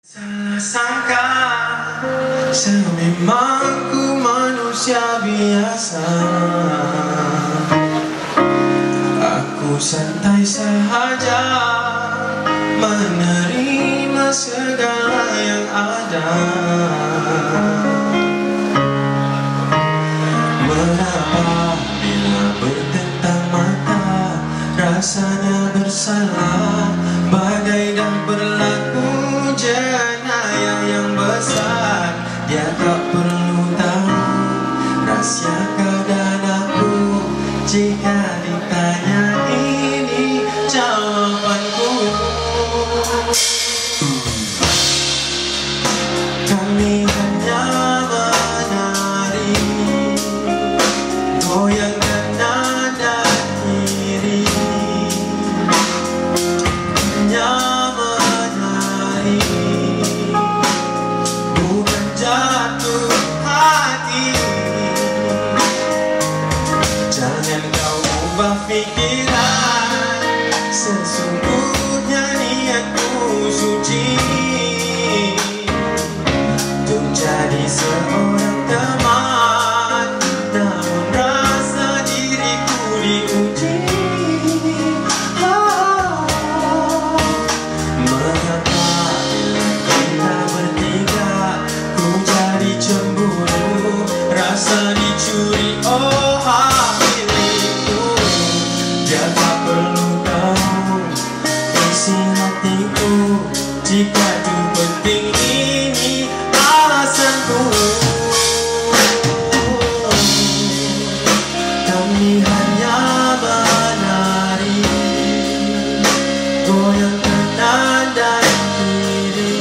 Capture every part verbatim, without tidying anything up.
Salah sangka, sememangku manusia biasa. Aku santai sahaja, menerima segala yang ada. Mengapa bila bertentang mata, rasanya bersalah, bagai dah berlaku jenayah yang besar. Dia tak perlu tahu rahsia keadaan aku. Jika ditanya ini jawabanku, kami hanya menari, goyang kanan dan kiri. Hanya menari, bukan jatuh hati. Jangan kau ubah pikiran, sesungguhnya niatku suci untuk jadi seorang teman. Namun rasa diriku diuji. Oh, mengapa bila kita bertiga ku jadi cemburu, rasa dicuri. Oh, dia tak perlu tahu isi hatiku. Jika tu penting ini alasanku, kami hanya menari, goyang kanan dan kiri.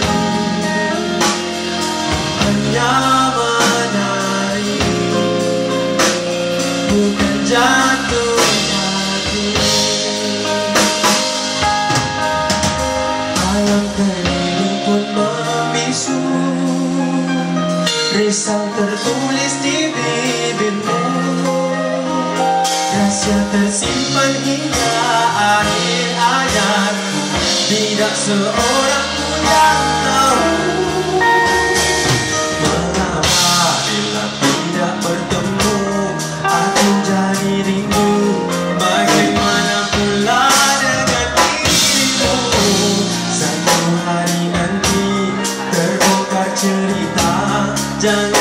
Hanya menari, bukan jatuh. Alam keliling pun membisu, risau tertulis di bibirmu. Rahsia tersimpan hingga akhir hayatku, tidak seorang pun yang tahu. Mengapa bila tidak bertemu aku jadi rindu? Bagaimana pula dengan dirimu? Satu hari nanti terbongkar cerita, jangan